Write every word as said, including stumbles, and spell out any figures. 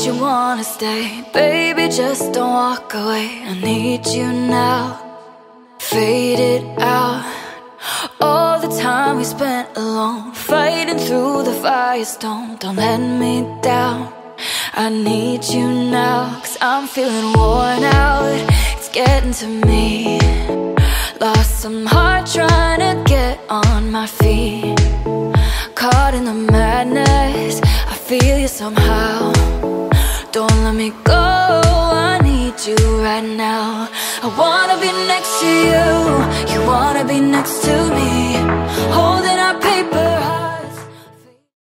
you wanna stay. Baby, just don't walk away. I need you now. Fade it out. All the time we spent alone, fighting through the firestone. Don't let me down. I need you now, cause I'm feeling worn out. It's getting to me. Lost some heart trying to get on my feet. Caught in the madness, I feel you somehow. Don't let me go, I need you right now. I wanna be next to you, you wanna be next to me.